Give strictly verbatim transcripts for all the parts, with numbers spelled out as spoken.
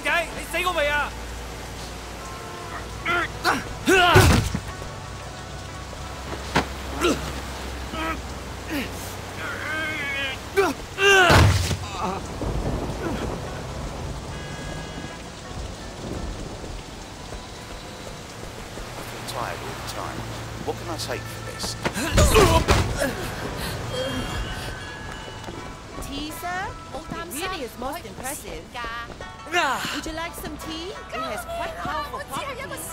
解？你死過未啊？ Tired all the time. What can I take for this? Tea, sir? It really is most impressive. Would you like some tea? It has quite powerful properties.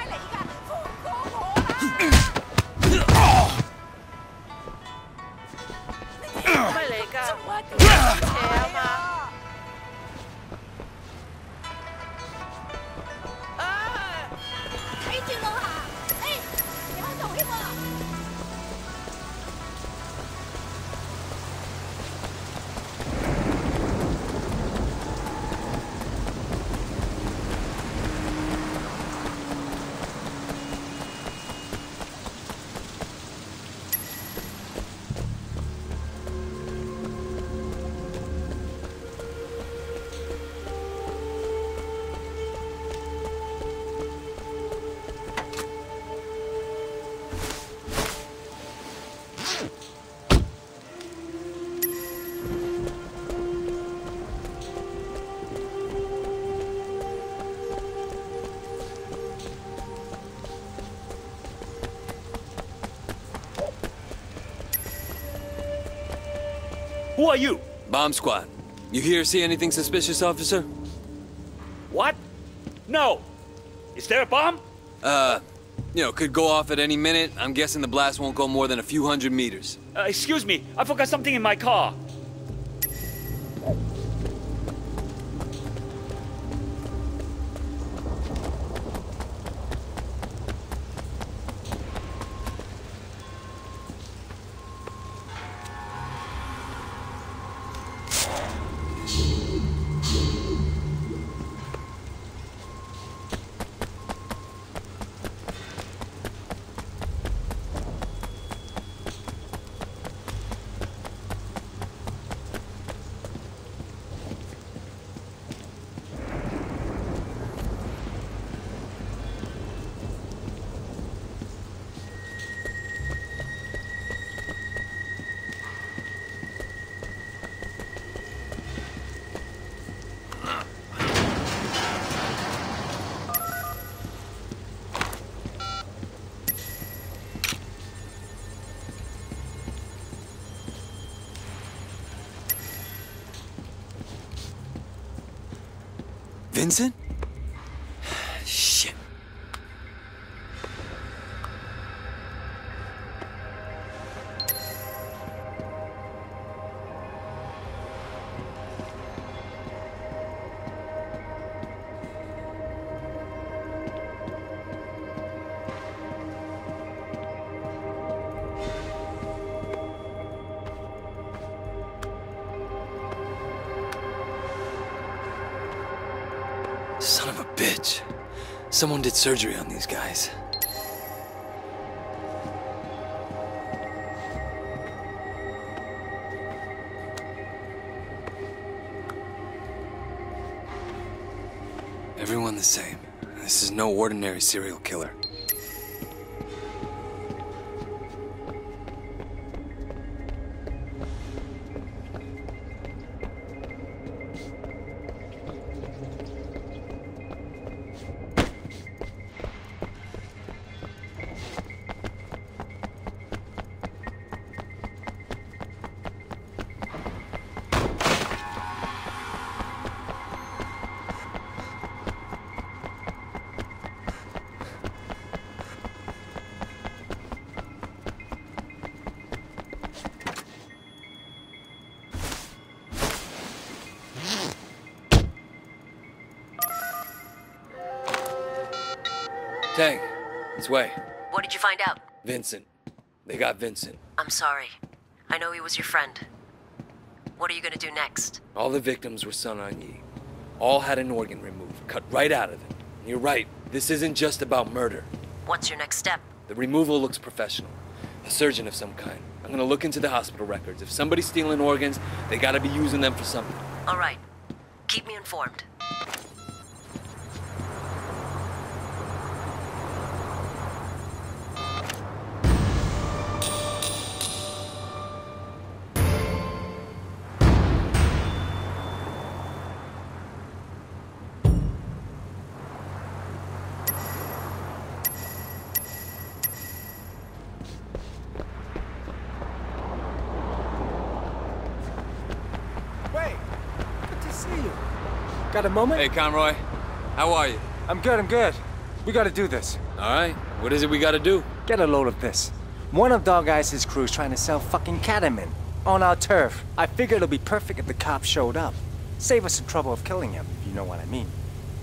咩嚟㗎？邪啊嘛！啊！睇住路行，誒，有喺度添喎。 Who are you? Bomb squad. You here see anything suspicious, officer? What? No. Is there a bomb? Uh, you know, could go off at any minute. I'm guessing the blast won't go more than a few hundred meters. Uh, excuse me, I forgot something in my car. Vincent? Shit. Son of a bitch. Someone did surgery on these guys. Everyone the same. This is no ordinary serial killer. Tang, this way. What did you find out? Vincent. They got Vincent. I'm sorry. I know he was your friend. What are you gonna do next? All the victims were Sun On Yee. All had an organ removed, cut right out of them. And you're right, this isn't just about murder. What's your next step? The removal looks professional. A surgeon of some kind. I'm gonna look into the hospital records. If somebody's stealing organs, they gotta be using them for something. All right. Keep me informed. Got a moment? Hey, Conroy. How are you? I'm good, I'm good. We gotta do this. All right. What is it we gotta do? Get a load of this. One of Dog Ice's crew is trying to sell fucking ketamine on our turf. I figured it'll be perfect if the cops showed up. Save us the trouble of killing him, if you know what I mean.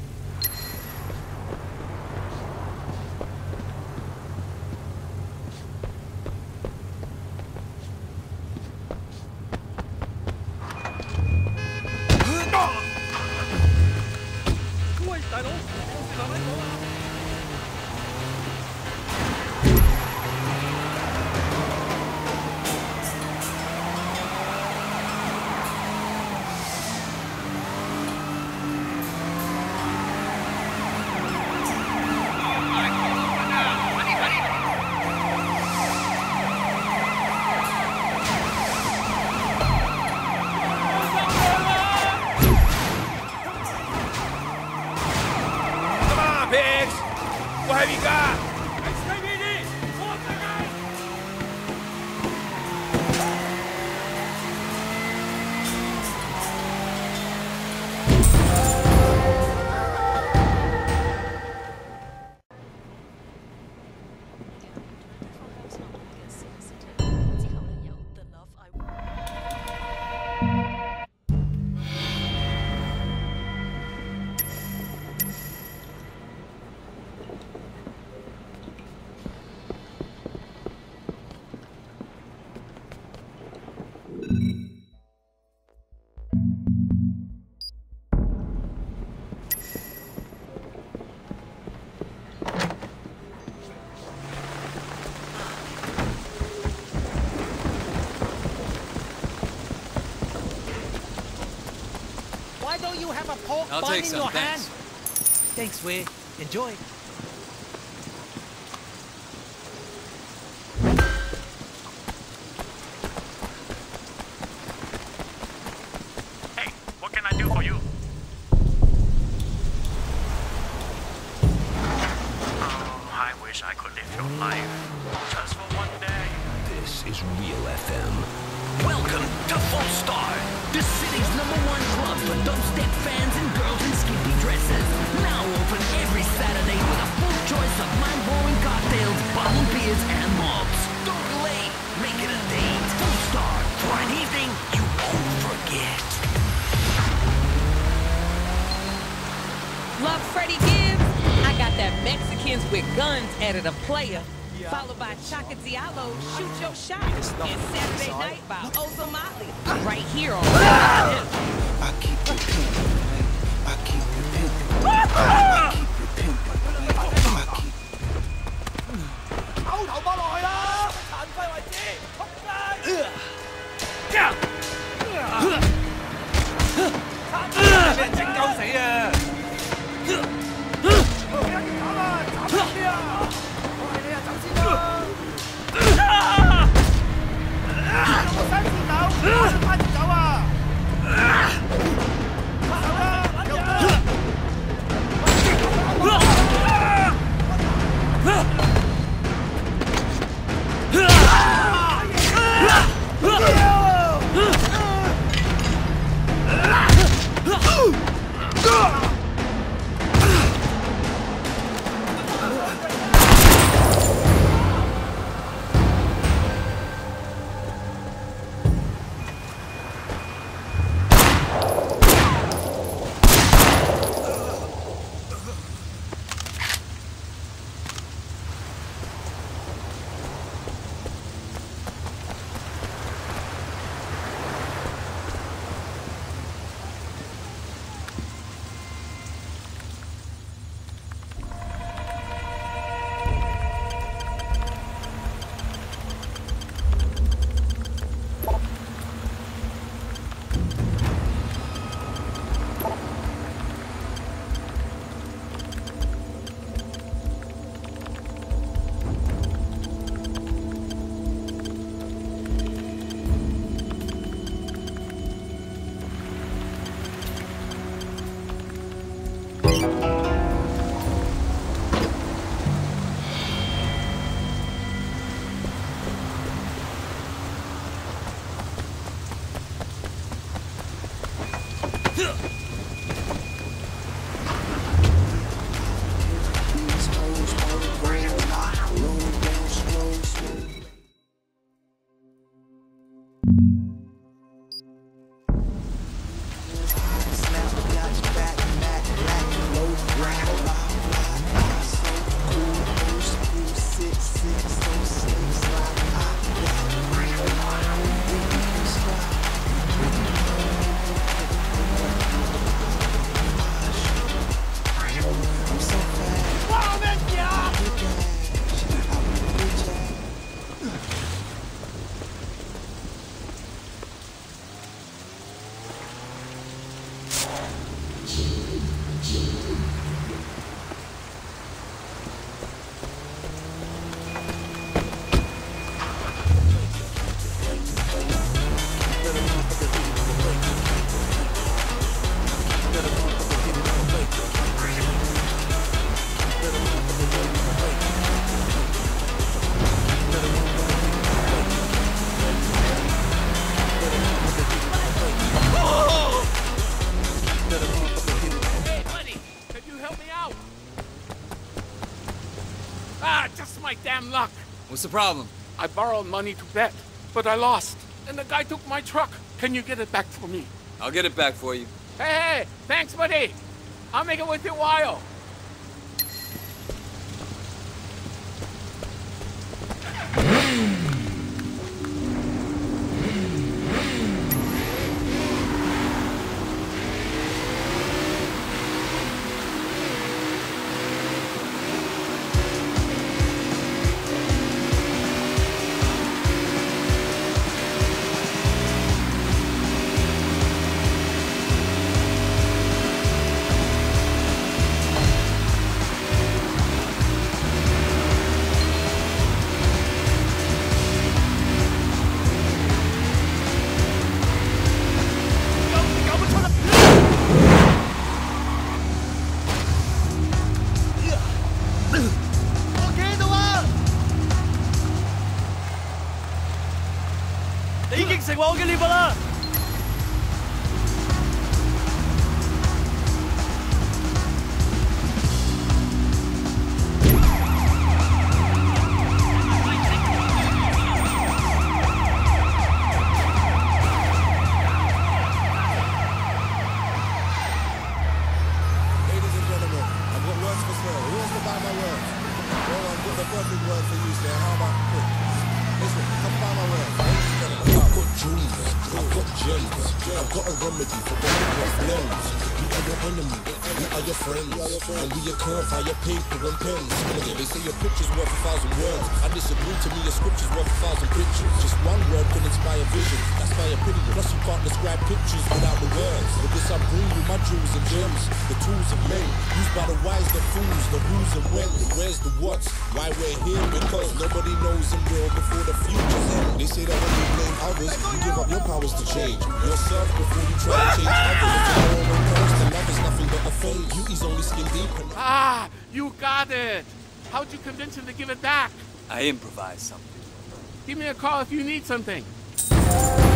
What have you got? Why don't you have a pork I'll bun take in some, your thanks. hand? Thanks, Wei. Enjoy. Hey, what can I do for you? Oh, I wish I could live your life. Just for one day. This is Real F M. Welcome to Full Star, the city's number one club for dubstep fans and girls in skimpy dresses. Now open every Saturday with a full choice of mind-blowing cocktails, bottled beers, and malts. Don't be late. Make it a date. Full Star for an evening you won't forget. Love Freddie Gibbs? I got that Mexicans with guns added a player. Followed by Chaka Diallo, Shoot Your Shot, and Saturday Night by Ozamali, right here on I keep it pimpin', I keep it pimpin', I keep it pimpin', I keep it. 勾頭波落去啦！殘廢為止，仆街！俾人整鳩死啊！俾人斬啊！斬啲啊！ 我三字走，我三字走啊！走啦，有啦！ Ah, just my damn luck. What's the problem? I borrowed money to bet, but I lost. And the guy took my truck. Can you get it back for me? I'll get it back for you. Hey, hey, thanks, buddy. I'll make it worth your while. Ah, you got it. How'd you convince him to give it back? I improvised something. Give me a call if you need something.